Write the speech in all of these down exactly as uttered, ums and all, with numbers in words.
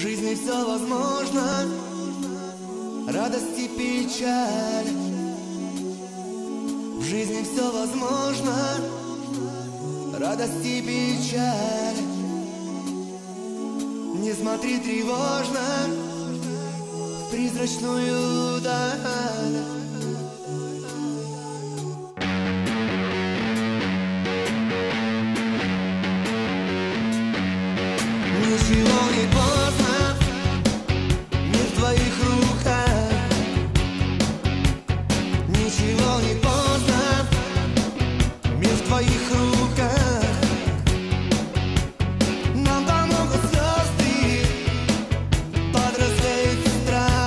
жизни все возможно, радость и печаль. В жизни все возможно, радость и печаль. Не смотри тревожно в призрачную даль. Ничего не поздно, мир в твоих руках. Ничего не поздно, мир в твоих руках. Нам помогут звезды подразвеять страх.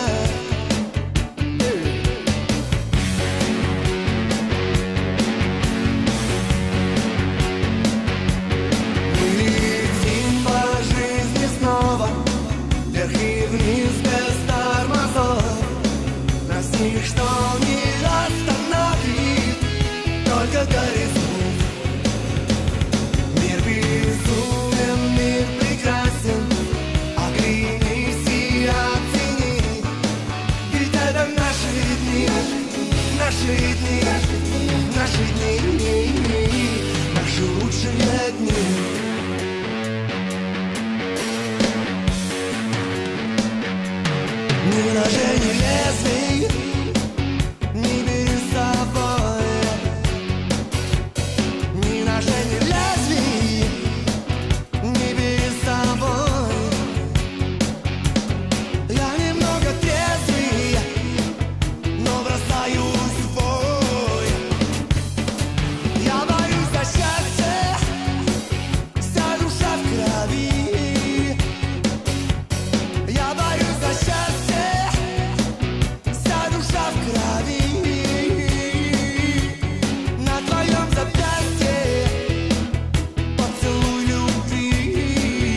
Мы летим по жизни снова, вверх и вниз без тормозов. Нас ничто не остановит, только горизонт. Мир безумен, мир прекрасен, оглянись и оцени. Ведь это наши дни, наши дни, наши дни, наши лучшие дни. Ни ножей, ни лезвий не бери с собой. Ни ножей, ни лезвий не бери с собой. Я немного трезвый, но бросаюсь в бой. Я борюсь за счастье, вся душа в крови. Я борюсь за счастье, вся душа в крови. На твоем запястье поцелуй любви.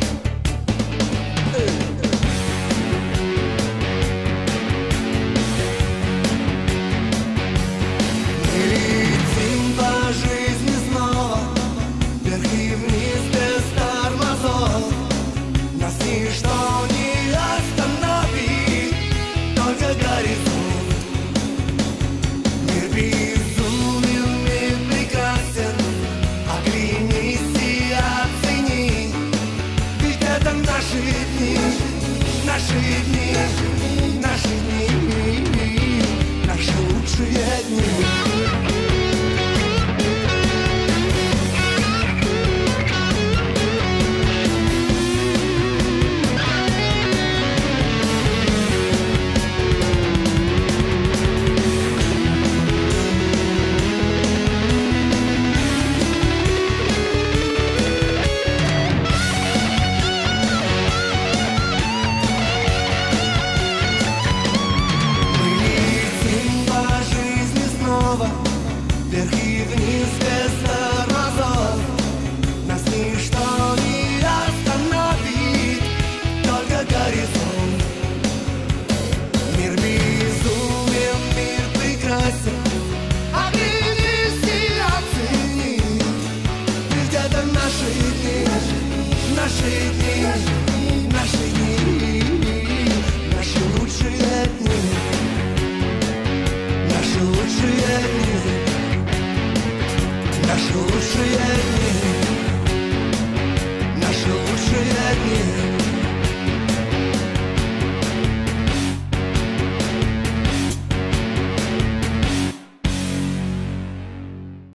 Мы летим по жизни снова, вверх и вниз без тормозов. Нас ничто не остановит, только горизонт. Мир безумен, мир прекрасен, оглянись и оцени. Ведь это наши дни, наши дни, наши дни, наши лучшие дни. Мы летим по жизни снова, вверх и вниз без тормозов. Нас ничто не остановит, только горизонт. Мир безумен, мир прекрасен, оглянись и оцени. Ведь это наши дни, наши дни, наши дни, наши лучшие дни, наши лучшие дни, наши лучшие